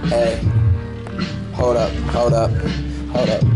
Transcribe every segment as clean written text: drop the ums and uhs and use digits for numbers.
Hey, hold up, hold up, hold up.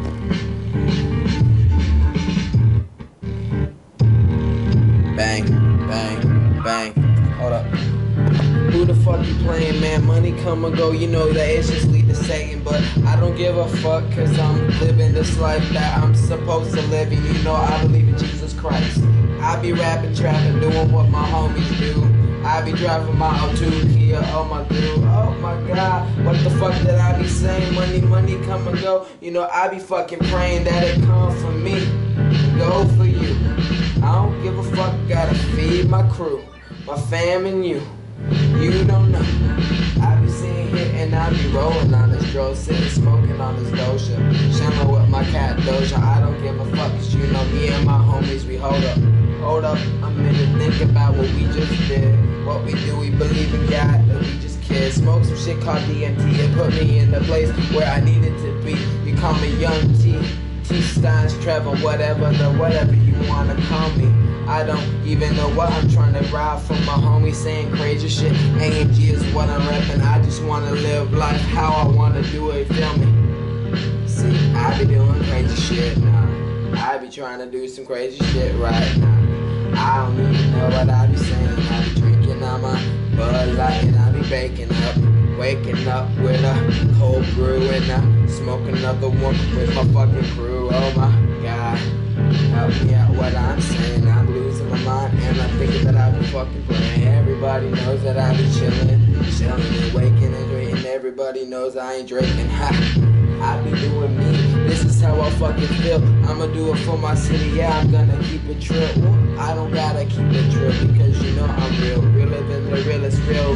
Bang, bang, bang, hold up. Who the fuck you playing, man? Money come and go, you know that it's just lead to Satan. But I don't give a fuck, cause I'm living this life that I'm supposed to live. And you know I believe in Jesus Christ. I be rapping, trapping, doing what my homies do. I be driving my O2 Kia, oh my dude, oh my god. What the fuck did I be saying? Money, money come and go. You know I be fucking praying that it come for me, go for you. I don't give a fuck, gotta feed my crew, my fam and you. You don't know. I be sitting here and I be rolling on this dro, sitting smoking on this doja, chilling with my cat Doja. I don't give a fuck, cause you know me and my homies, we hold up a minute, think about what we just did. What we do, we believe in God, that we just kids. Smoke some shit called DMT, it put me in the place where I needed to be. You call me Young T, T Steins, Trevor, whatever you wanna call me. I don't even know what I'm trying to ride from my homie saying crazy shit. AMG is what I'm repping. I just wanna live life how I wanna do it, feel me? See, I be doing crazy shit now. I be trying to do some crazy shit right now. I don't even know what I be saying. I be drinking on my Bud Light and I be baking up. Waking up with a cold brew and smoking another one with my fucking crew. Oh my god. Help me out what I'm saying. I'm losing my mind and I'm thinking that I be fucking playing. Everybody knows that I be chilling and waking and drinking. Everybody knows I ain't drinking. Ha. I be doing me. This is how I fucking feel. I'ma do it for my city. Yeah, I'm gonna keep it true. I don't gotta keep it true because you know I'm real. Realer than the realest. Real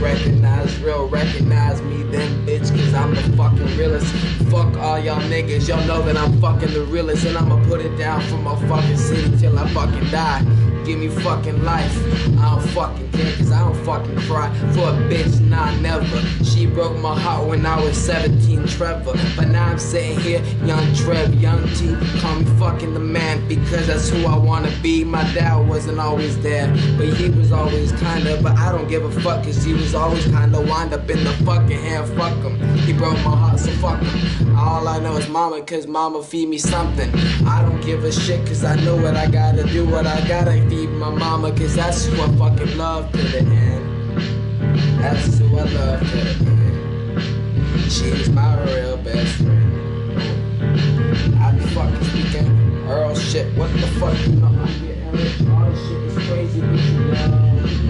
recognize me then, bitch, cause I'm the fucking realest. Fuck all y'all niggas. Y'all know that I'm fucking the realest. And I'ma put it down for my fucking city till I fucking die. Give me fucking life. I don't fucking care cause I don't fucking cry for a bitch, nah, never. She broke my heart when I was 17, Trevor. But now I'm sitting here, young Trev, young T. Call me fucking the man because that's who I wanna be. My dad wasn't always there, but he was always kinda. But I don't give a fuck cause he was always kinda wind up in the fucking hand, fuck him. He broke my heart, so fuck him. All I know is mama cause mama feed me something. I don't give a shit cause I know what I gotta do, what I gotta feed my mama cause that's who I fucking love to the end. That's who I love to the end. She's my real best friend. I be fucking speaking Earl shit. What the fuck, you know I'm getting rich. All this shit is crazy, but you know.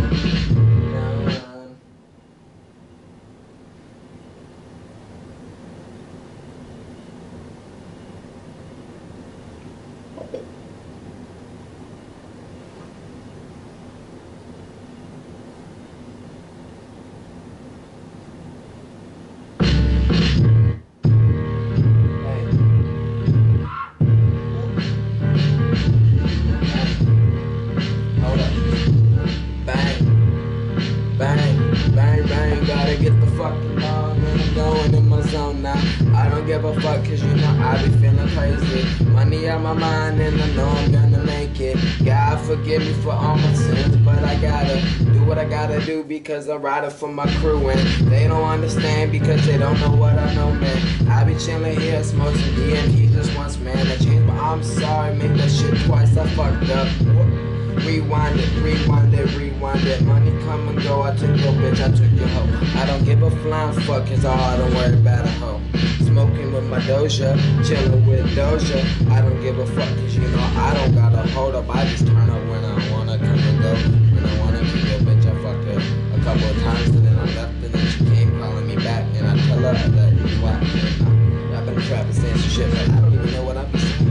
Give a fuck cause you know I be feeling crazy. Money on my mind and I know I'm gonna make it. God forgive me for all my sins, but I gotta do what I gotta do because I'm riding for my crew and they don't understand because they don't know what I know, man. I be chilling here, smoking DMT just once, man. I changed, but I'm sorry, make that shit twice, I fucked up. Rewind it. Money come and go. I took your bitch, I took your hoe. I don't give a flying fuck, cause I don't worry about a hoe. Smoking with my Doja, chilling with Doja. I don't give a fuck, cause you know I don't gotta hold up. I just turn up when I wanna come and go. When I wanna keep your bitch, I fucked her a couple of times and then I left and then she came calling me back and I tell her that it was whack. I've been trapping saying some shit, but I don't even know what I'm saying.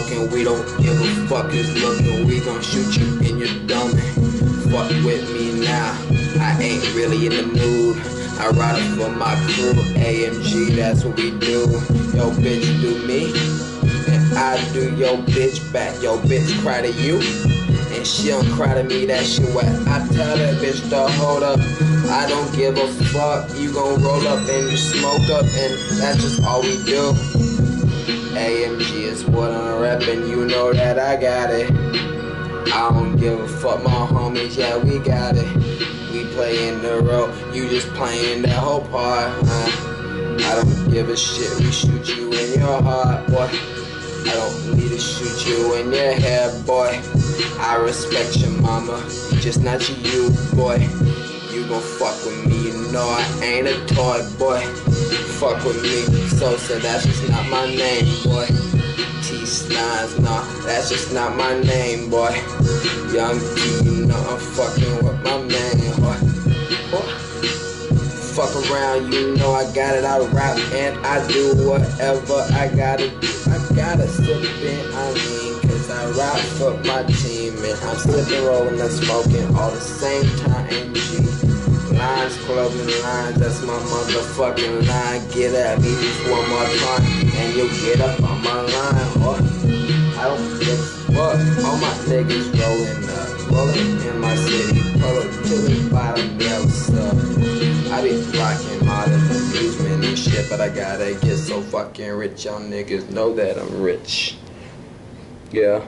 fucking, we don't give a fuck is looking. We gon' shoot you in your dummy. Fuck with me now, I ain't really in the mood. I ride it for my crew, AMG, that's what we do. Yo bitch do me, and I do your bitch back. Yo bitch cry to you, and she don't cry to me, that shit wet. I tell that bitch to hold up, I don't give a fuck. You gon' roll up and you smoke up, and that's just all we do. AMG is what I'm reppin', you know that I got it. I don't give a fuck, my homies, yeah, we got it. We playin' the role, you just playin' that whole part. I don't give a shit, we shoot you in your heart, boy. I don't need to shoot you in your head, boy. I respect your mama, just not you, boy. You gon' fuck with me, you know I ain't a toy, boy. Fuck with me, Sosa, that's just not my name, boy. T-Steins, nah, that's just not my name, boy. Young T, you know I'm fucking with my man, boy. Fuck around, you know I got it, I rap and I do whatever I gotta do. I gotta slip in, I mean, cause I rap for my team, and I'm slipping, rolling, and smoking all the same time, AMG. Lines, clothing lines, that's my motherfucking line. Get at me just one more time, and you'll get up on my line. Oh, I don't give a fuck. All my niggas rolling in my city. Pull up to the bottom, yeah, what's up? I be rocking modern amusement and shit, but I gotta get so fucking rich. Y'all niggas know that I'm rich. Yeah.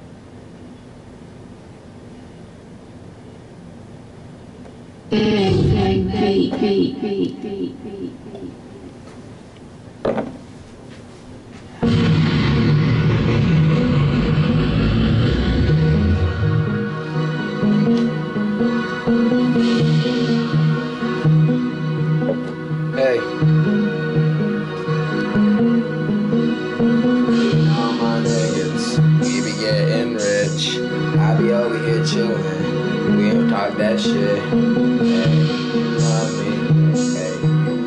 Hey, all my niggas, we be getting rich. I be over here chillin', we don't talk that shit. Hey, you know me, hey,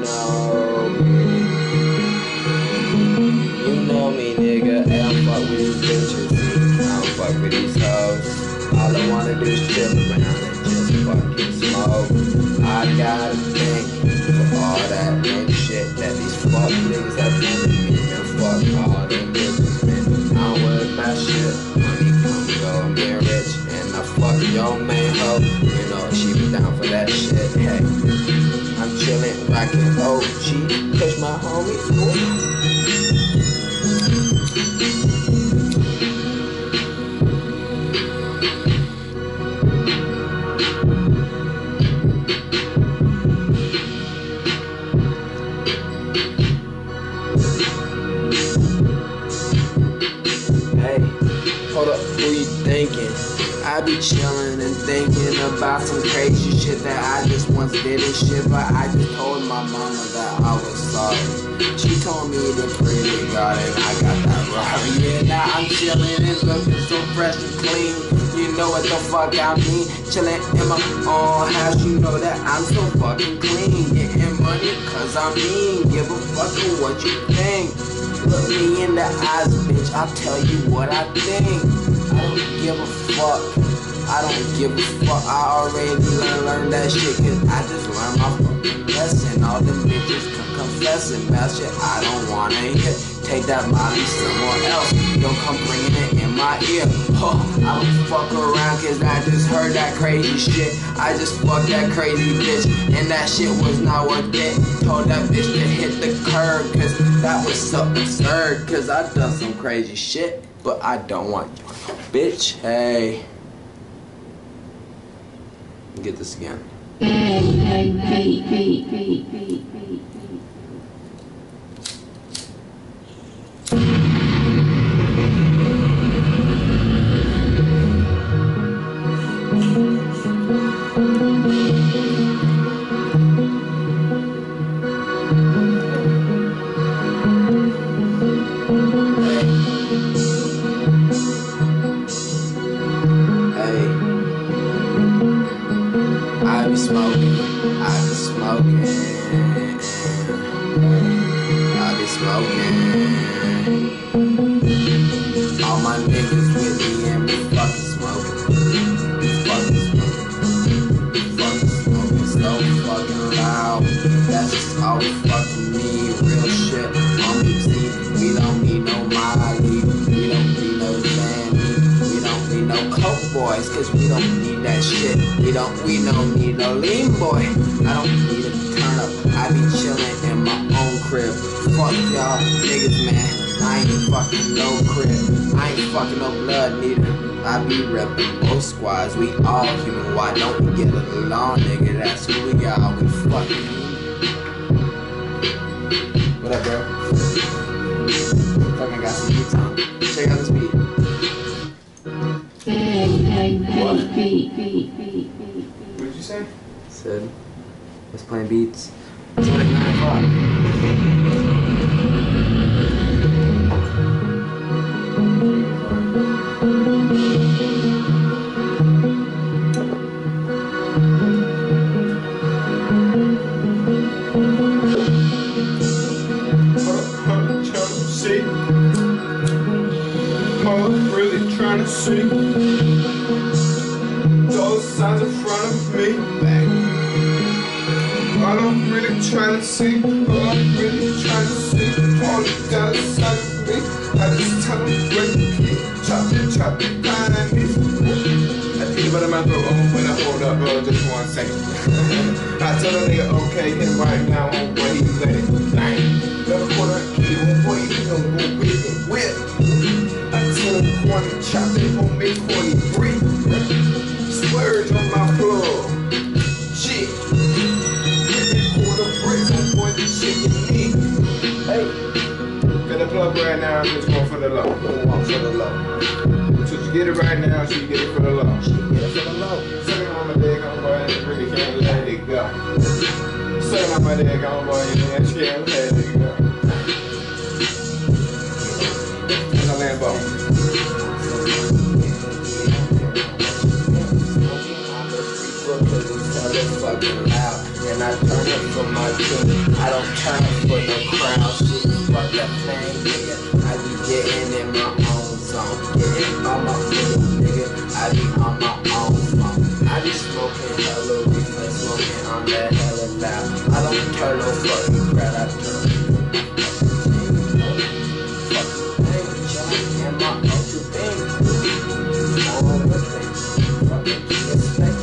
you know me, nigga. Hey, I don't fuck with these bitches, I don't fuck with these hoes. All I wanna do is chill around and just fucking smoke. I gotta think for all that lame shit that these fuck niggas have done to me, and fuck all them bitches, man. I don't worry about shit. Money come and go, I'm getting rich, and I fuck your main hoe. You know she be down for that shit. Hey, I'm chillin', rockin' OG, push my homies. Ooh. Hold up, who you thinking? I be chillin' and thinking about some crazy shit that I just once did and shit, but I just told my mama that I was sorry. She told me to pray to God and I got that right. Yeah, now I'm chillin' and looking so fresh and clean. You know what the fuck I mean? Chillin' in my own house, you know that I'm so fucking clean. Getting money cause I'm mean, give a fuck what you think. Look me in the eyes, bitch, I'll tell you what I think. I don't give a fuck, I don't give a fuck. I already learned that shit, cause I just learned my fucking lesson. All them bitches confessing about shit I don't wanna hear. Take that Molly somewhere else, don't come bringing it in my ear. Huh, I don't fuck around cause I just heard that crazy shit. I just fucked that crazy bitch, and that shit was not worth it. Told that bitch to hit the curb, cause that was so absurd. Cause I done some crazy shit, but I don't want you, bitch. Hey, get this again. I be smoking, I be smoking. All my boys, cause we don't need that shit. We don't need no lean boy. I don't need a turn up. I be chillin' in my own crib. Fuck y'all niggas, man. I ain't fucking no crib. I ain't fucking no blood neither. I be reppin' both squads. We all human. Why don't we get along, nigga? That's who we are. We fucking. What up, bro? Fucking got some beats on. Check out this beat. What? What'd you say? Said, was playing beats. It's like 9 o'clock. Really trying to see those signs in front of me. All I'm really trying to see, all I'm really trying to see, all the down side of me. I just tell them where to keep chopping behind me. I think about my throat, oh, when I hold up, bro, just 1 second. I tell the nigga, okay, him right now on where he lay. Never quarter key, boy, you don't go big and whip. I tell him corny, chop it, gon' make corny breathe. Splurge on my plug. Shit. Quarter bricks on boy, this shit you need. Hey. Got a plug right now, I'm just going for the low. Going for the low. So you get it right now, so you get it for the low. She get it for the low. Sucking on my dick, I'm boy, and really can't let it go. Sucking on my dick, I'm boy, and she can't let it go. And a Lambo. Fucking loud, and I turn up for my tune. I don't turn up for no crowd. Shit, fuck that thing, nigga. I be getting in my own zone, getting on my own, nigga. I be on my own phone. I be smoking hella weed, like smoking on that hella loud. I don't turn no fucking crowd. I turn fucking thing, chillin' in my own thing. All the things, fucking respect.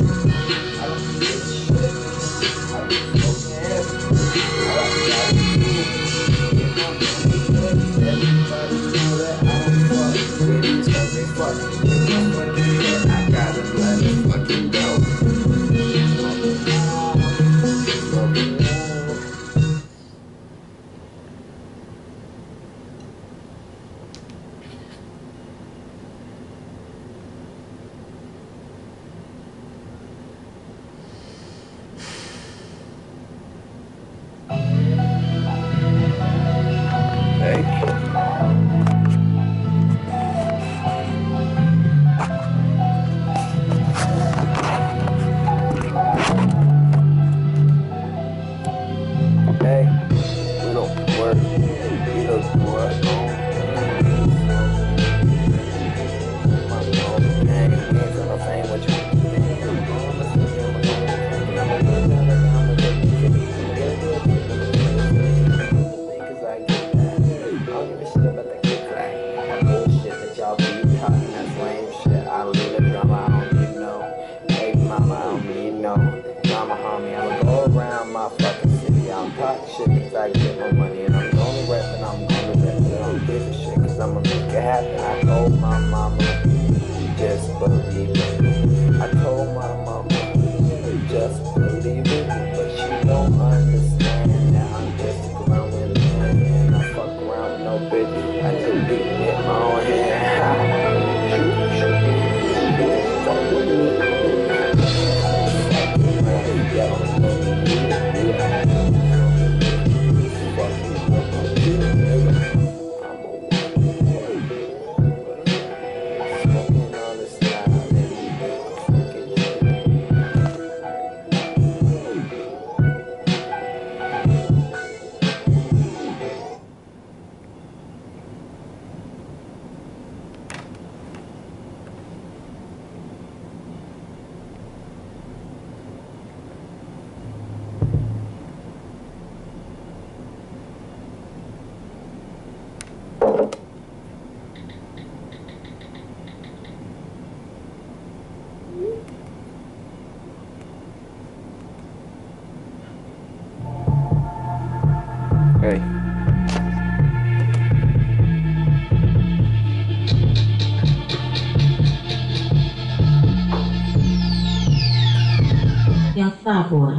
Piazza Pora.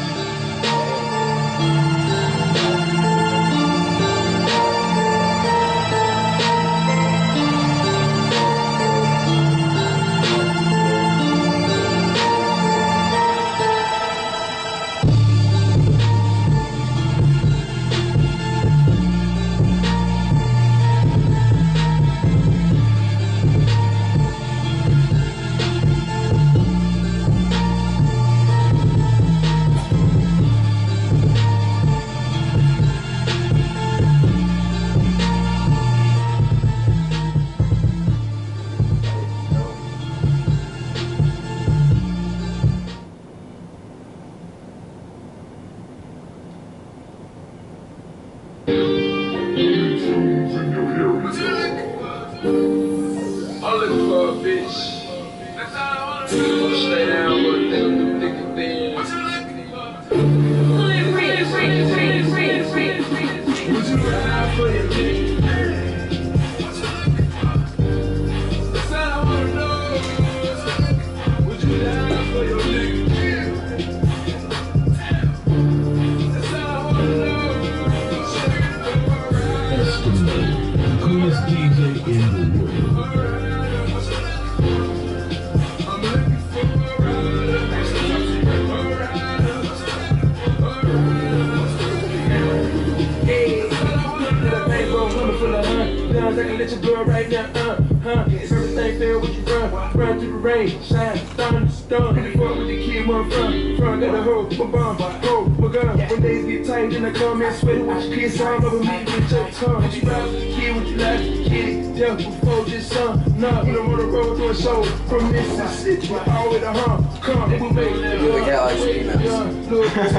From Mississippi, all with a come, we make it. The Galaxy emails.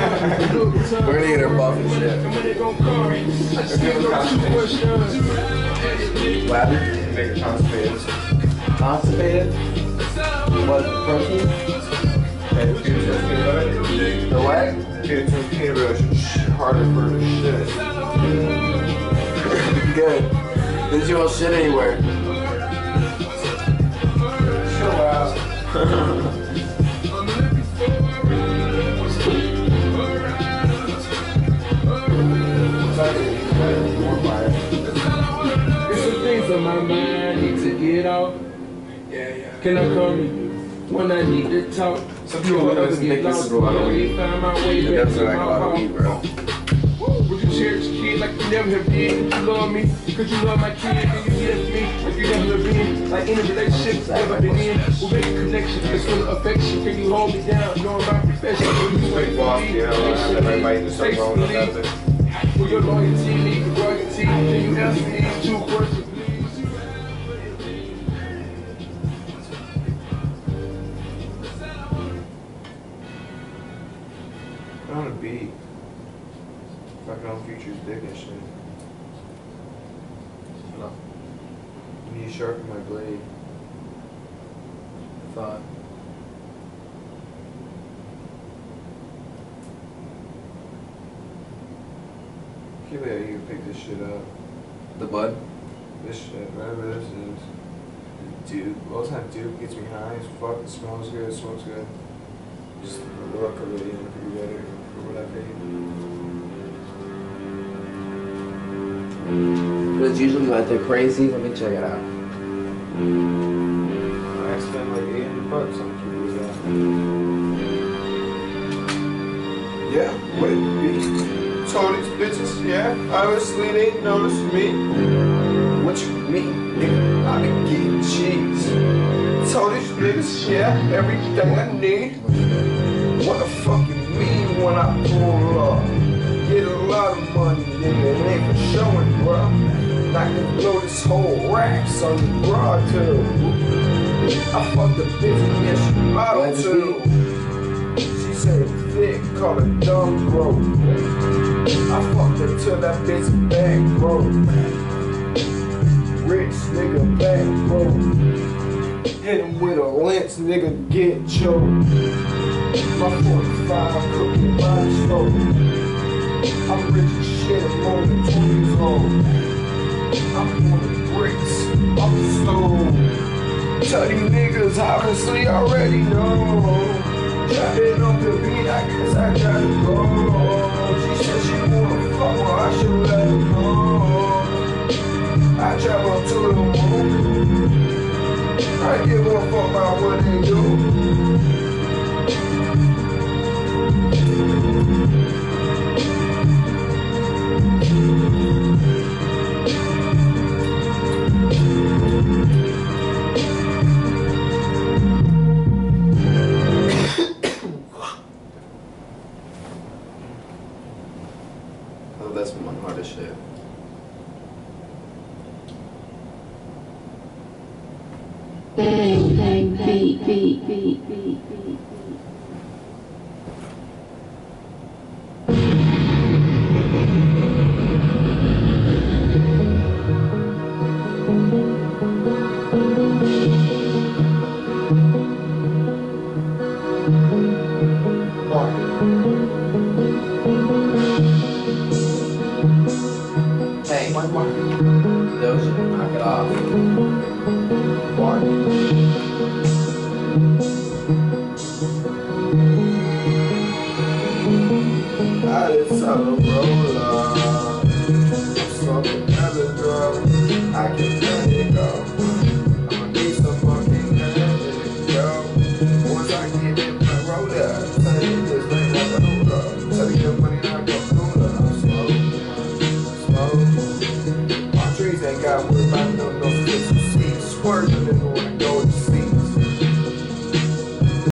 We're gonna get her buff and shit. What happened? Make it constipated. Constipated? What, protein? The what? Peanut butter is harder for the shit. Good. Then you won't shit anywhere. Chill out. There's some things on my mind, need to get out. Yeah. Can I come to you when I need to talk? Some people others think this is a lot of weed. Find my way It back does to look like my a lot of heart. weed, bro. Would you cherish a kid like you never have been? Could you love me? Could you love my kid? Can you give me like you never have been? Like any relationship I've ever been in, we'll make a connection. It's full of affection. Can you hold me down? Knowing my profession. Will you wait for me? Everybody do something wrong with nothing. Will your loyalty lead to royalty? Can you answer these two questions? On a beat. Fucking on Future's dick and shit. No. You need to sharpen my blade. Thought. I can't believe you can pick this shit up. The bud? This shit, whatever this is. Dude, all the time Duke gets me high as fuck. It smells good, it smokes good. Just the look of it, you know, could be better for what I paid. But it's usually like they're crazy. Let me check it out. I spent like $800 on Cuba with that. Yeah, what it be? Told these bitches, yeah, obviously they noticed me. What you mean, nigga? I been getting cheese. Told these niggas, yeah, everything I need. What the fuck you mean when I pull up? Get a lot of money, nigga, it ain't for showing, bruh. I can blow this whole racks on the broad too. I fucked the bitch, yeah, she model too. She said thick, call her dumb bro. I fucked her till that bitch back bro. Rich nigga back bro. Hit him with a lens, nigga get choked. My 45 cooking body stove. I'm rich as shit, I'm more than 20 years old. I'm on the bricks, off the stove. Tell these niggas obviously already know. been off the beat, I guess I gotta go. She said she wanna fuck, well I should let her know. I travel to the moon. I give a fuck about what they do. Oh, that's my hardest shit. Bang, bang, beat, beat, beat, beat, beat.